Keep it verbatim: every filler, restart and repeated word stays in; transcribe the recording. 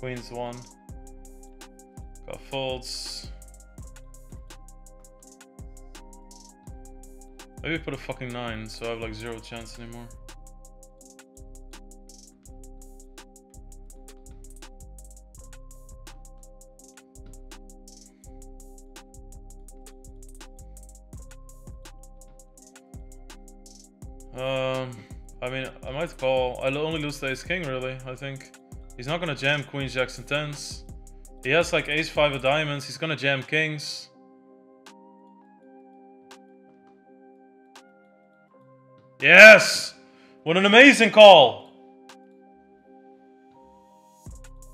Queen's one. Got folds. Maybe put a fucking nine, so I have like zero chance anymore. Um, I mean, I might call. I'll only lose the ace king, really, I think. He's not gonna jam queens, jacks, and tens. He has like ace five of diamonds. He's gonna jam kings. Yes! What an amazing call!